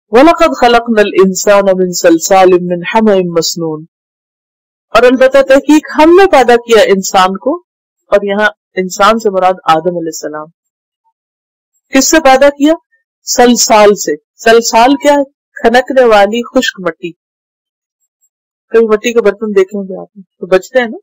وَلَقَدْ خَلَقْنَا الْإِنسَانَ مِنْ صَلْصَالٍ مِّنْ حَمَإٍ مَّسْنُونٍ، اور البتہ تحقیق ہم نے پیدا کیا انسان کو، اور یہاں انسان سے مراد آدم علیہ السلام۔ کس سے پیدا کیا؟ سلسال سے۔ سلسال کیا ہے؟ کھنکنے والی خشک مٹی۔ کبھی مٹی کے برتن دیکھے ہوں گے آپ نے تو بچتے ہیں نا۔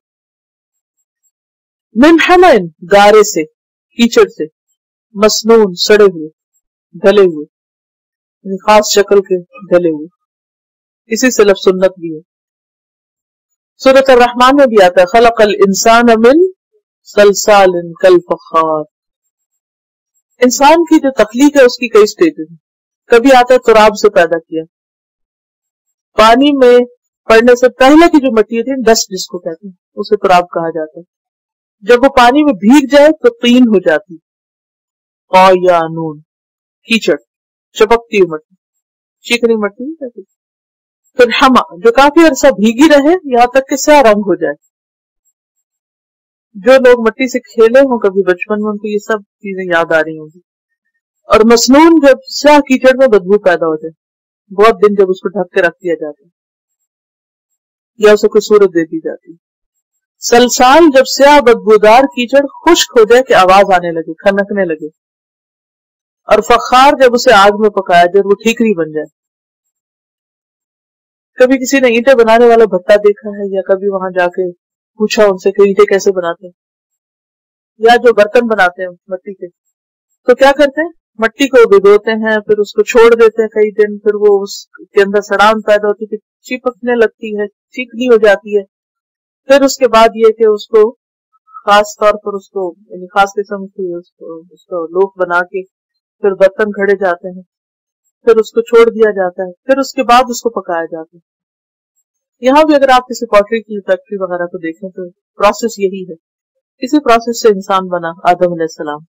من حمئن، گارے سے، کیچڑ سے، مسنون، سڑے ہوئے، ڈھلے ہوئے، یعنی خاص شکل کے ڈھلے ہوئے، اسی سے لفظ سنت بھی ہے۔ سورۃ الرحمن میں بھی آتا ہے خلق الانسان من صلصال کالفخار۔ انسان کی جو تخلیق ہے اس کی کئی سٹیجز ہیں۔ کبھی آتا ہے تراب سے پیدا کیا، پانی میں پڑنے سے پہلے کی جو مٹی ہوتی ہے، ڈسٹ جس کو کہتے ہیں، اسے تراب کہا جاتا ہے۔ جب وہ پانی میں بھیگ جائے تو طین ہو جاتی، قیانون، کیچڑ، چپکتی ہوئی مٹی، چیکنی مٹی نہیں کہتی۔ پھر ہما، جو کافی عرصہ بھیگی رہے یہاں تک کہ سیاہ رنگ ہو جائے۔ جو لوگ مٹی سے کھیلے ہوں کبھی بچپن میں ان کو یہ سب چیزیں یاد آ رہی ہوں گی۔ اور مسنون، جب سیاہ کیچڑ میں بدبو پیدا ہو جائے، بہت دن جب اس کو ڈھک کے رکھ دیا جاتا ہے یا اسے کوئی صورت دے دی جاتی۔ سلسال، جب سیاہ بدبودار کیچڑ خشک ہو جائے کہ آواز آنے لگے، کھنکنے لگے۔ اور فخار، جب اسے آگ میں پکایا جائے وہ ٹھیکری بن جائے۔ کبھی کسی نے اینٹیں بنانے والا بھٹا دیکھا ہے یا کبھی وہاں جا کے پوچھا ان سے کہ اینٹیں کیسے بناتے ہیں، یا جو برتن بناتے ہیں مٹی کے تو کیا کرتے ہیں، مٹی کو بھگوتے ہیں، پھر اس کو چھوڑ دیتے ہیں کئی دن، پھر وہ اس کے اندر سڑان پیدا ہوتی ہے، چپکنے لگتی ہے، چکنی ہو جاتی ہے۔ پھر اس کے بعد یہ کہ اس کو خاص طور پر اس کو یعنی خاص قسم کی اس کو لوف بنا کے پھر برتن کھڑے جاتے ہیں، پھر اس کو چھوڑ دیا جاتا ہے، پھر اس کے بعد اس کو پکایا جاتا ہے۔ یہاں بھی اگر آپ کسی پوٹری کی فیکٹری وغیرہ کو دیکھیں تو پروسیس یہی ہے، اسی پروسیس سے انسان بنا آدم علیہ السلام۔